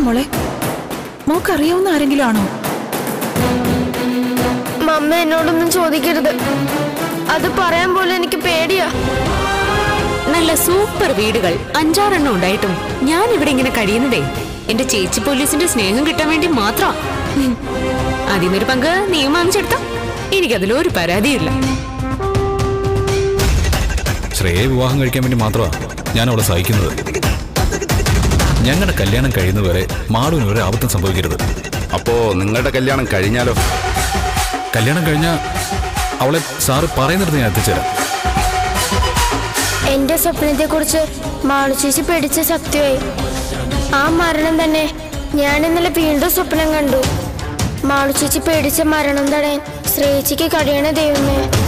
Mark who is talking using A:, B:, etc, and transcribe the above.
A: മോളെ? മോക്കറിയാവുന്ന ആരെങ്കിലും ആണോ?
B: മമ്മ എന്നോടൊന്നും ചോദിക്കരുത്. അത് പറയാൻ പോലും എനിക്ക് പേടിയാ.
C: നല്ല സൂപ്പർ വീടുകൾ 5-6 ഉണ്ടായിട്ടും ഞാൻ ഇവിടെ ഇങ്ങനെ കഴിയുന്നതേ എന്റെ ചേച്ചി പോലീസിന്റെ സ്നേഹം കിട്ടാൻ വേണ്ടി മാത്രം. അതിനൊരു പങ്ക് നീയും വാങ്ങിച്ചെടുത്ത എനിക്കതിലൊരു പരാതിയില്ല.
D: ശ്രേയെ വിവാഹം കഴിക്കാൻ വേണ്ടി മാത്രമാണ് ഞാൻ അവളെ സഹിക്കുന്നത്. ഞങ്ങളുടെ കല്യാണം കഴിയുന്നവരെ മാളുവിന് ഒരു ആപത്തും സംഭവിക്കരുത്.
E: അപ്പോ നിങ്ങളുടെ കല്യാണം കഴിഞ്ഞാലോ?
D: കല്യാണം കഴിഞ്ഞാൽ അവളെ സാറ് പറയുന്നിടത്ത് ഞാൻ എത്തിച്ചേരാം.
B: എന്റെ സ്വപ്നത്തെ കുറിച്ച് മാളു ചേച്ചി പേടിച്ച സത്യമായി. ആ മരണം തന്നെ ഞാൻ ഇന്നലെ വീണ്ടും സ്വപ്നം കണ്ടു. മാളു ചേച്ചി പേടിച്ച മരണം തടയാൻ ശ്രേയച്ചിക്ക് കഴിയണ ദൈവമേ.